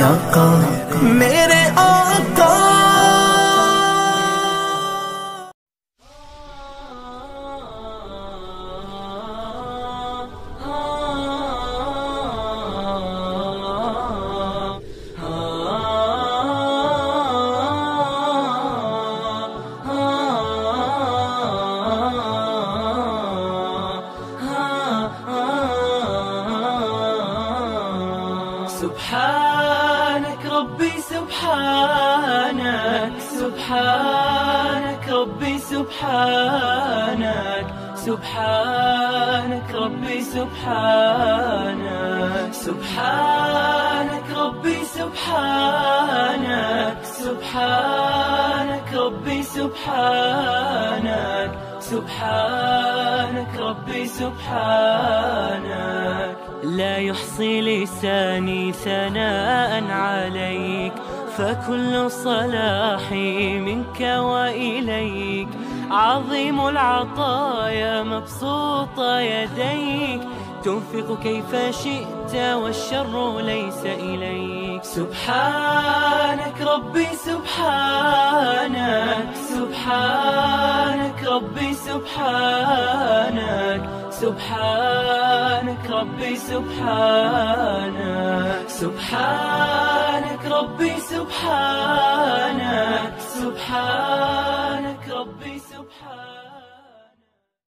آقا میرے آقا. سبحانك ربي سبحانك سبحانك ربي سبحانك سبحانك ربي سبحانك سبحانك ربي سبحانك سبحانك ربي سبحانك سبحانك ربي سبحانك. لا يحصي لساني ثناء عليك فكل صلاحي منك وإليك. عظيم العطايا مبسوط يديك تنفق كيف شئت والشر ليس إليك. سبحانك ربي سبحانك سبحانك ربي سبحانك سبحانك ربي سبحانك سبحانك ربي سبحانك سبحانك